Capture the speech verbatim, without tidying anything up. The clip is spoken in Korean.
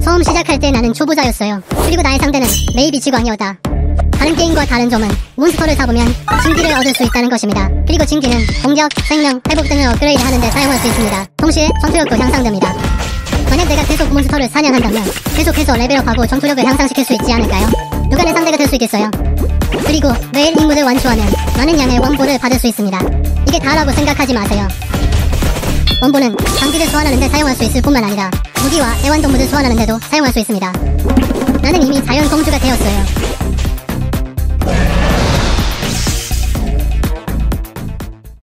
처음 시작할 때 나는 초보자였어요. 그리고 나의 상대는 메이비 직왕이었다. 다른 게임과 다른 점은 몬스터를 잡으면 진기를 얻을 수 있다는 것입니다. 그리고 진기는 공격, 생명, 회복 등을 업그레이드 하는데 사용할 수 있습니다. 동시에 전투력도 향상됩니다. 만약 내가 계속 몬스터를 사냥한다면 계속해서 레벨업하고 전투력을 향상시킬 수 있지 않을까요? 누가 내 상대가 될 수 있겠어요? 그리고 매일 임무를 완수하면 많은 양의 원본을 받을 수 있습니다. 이게 다라고 생각하지 마세요. 원본은 장비를 소환하는 데 사용할 수 있을 뿐만 아니라 무기와 애완동물을 소환하는 데도 사용할 수 있습니다. 나는 이미 자연 공주가 되었어요.